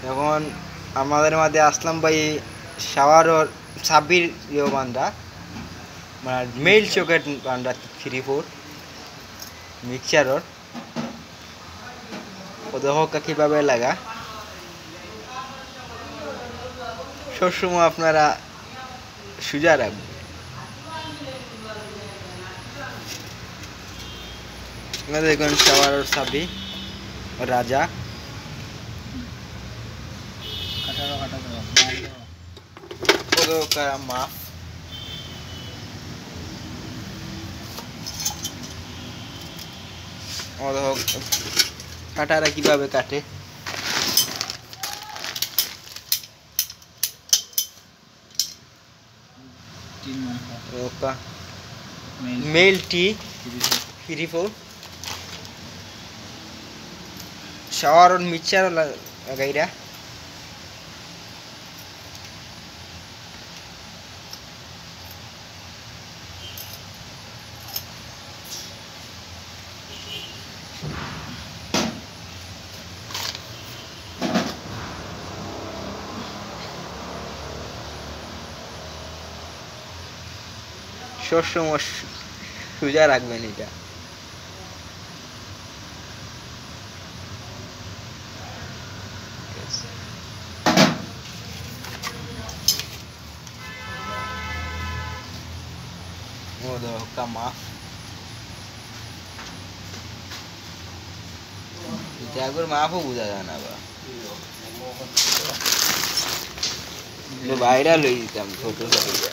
এখন আমাদের মাঝে আসলাম ভাই শাওয়ার और সাবির ইয়ে বান্দা মানে মেল চকেট বান্দা 3-4 মিক্সচারর ও দেখো কিভাবে লাগা সবসময় আপনারা সুজা রাখবেন। দেখুন শাওয়ার और সাবি রাজা মাফ কাটারা কিভাবে কাটে मेल टी 3-4 शावर और मिक्सचर लगाइरा সবসময় সোজা রাখবেন এটা। মাফ মাফও বোঝা যায় না ভাইরাল হয়ে দিতাম ফটো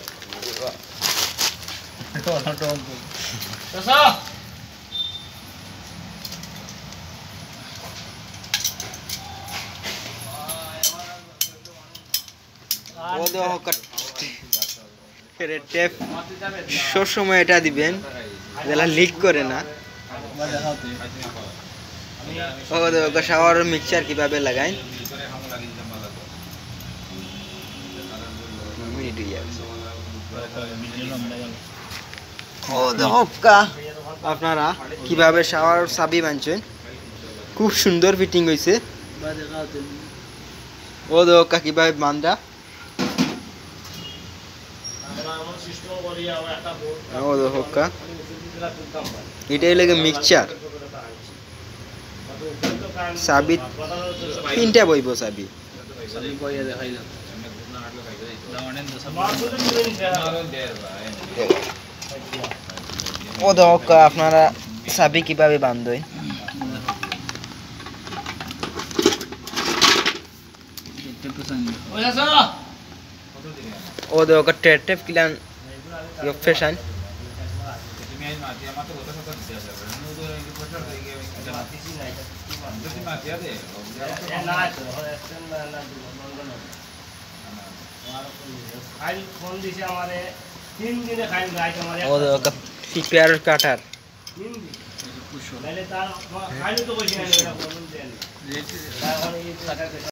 টেপ সব সময় এটা দিবেন যেটা লিক করে না। শাওয়ার মিক্সচার কিভাবে লাগাই আপনারা কিভাবে শাওয়ার চাবি বানছেন খুব সুন্দর ফিটিং হয়েছে। ও দেখা কিভাবে বান্ধা এটাই লাগে মিক্সচার চাবি 3টা বইব চাবি ও দেখা আপনারা চাবি কিভাবে বান্ধেন ও দেখা টেপ কিলান ফ্যাশন প্রিপেয়ার কাটার